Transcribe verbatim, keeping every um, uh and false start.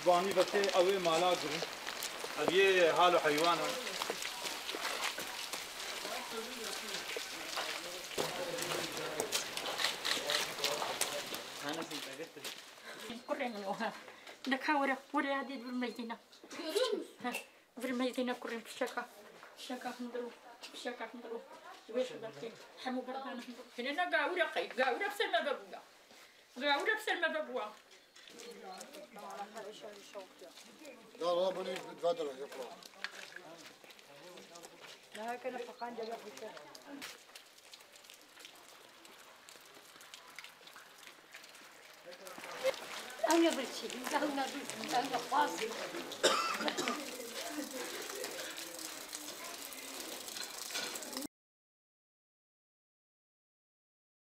بانی بسه اوه مالا گرن اوه حال و حیوان كورينوها نكاورة ورا هذه بالمدينة في المدينة كورين بشكا بشكا هندرو بشكا هندرو ويش بدك حمو بردان هندرو هنا قاورة قي قاورة بسلمة ببوا قاورة بسلمة ببوا لا لا بني بتبادر يطلع لا كنا فقان جاب بيته أنا بلشي أنا بلشي أنا قاصي